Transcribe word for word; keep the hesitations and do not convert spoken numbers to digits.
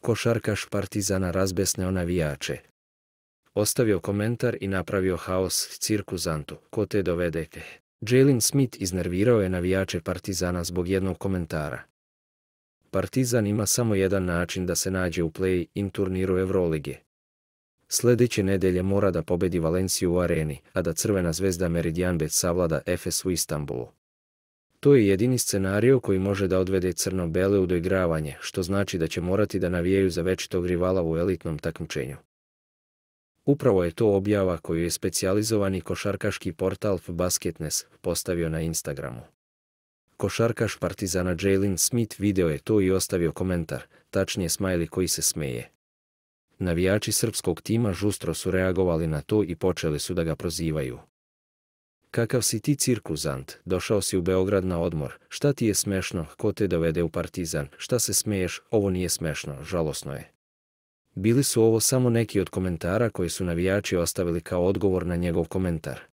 Košarkaš Partizana razbesneo navijače. Ostavio komentar i napravio haos, cirkuzantu, ko te dovede. Jalen Smith iznervirao je navijače Partizana zbog jednog komentara. Partizan ima samo jedan način da se nađe u play-in turniru Evrolige. Sljedeće nedelje mora da pobedi Valenciju u areni, a da Crvena zvezda Meridianbet savlada Efes u Istanbulu. To je jedini scenario koji može da odvede crno-bele u doigravanje, što znači da će morati da navijaju za večitog rivala u elitnom takmičenju. Upravo je to objava koju je specijalizovani košarkaški portal FBasketNet postavio na Instagramu. Košarkaš Partizana Jalen Smith video je to i ostavio komentar, tačnije smajli koji se smeje. Navijači srpskog tima žustro su reagovali na to i počeli su da ga prozivaju. Kakav si ti cirkuzant, došao si u Beograd na odmor, šta ti je smešno, ko te dovede u Partizan, šta se smeješ, ovo nije smešno, žalosno je. Bili su ovo samo neki od komentara koji su navijači ostavili kao odgovor na njegov komentar.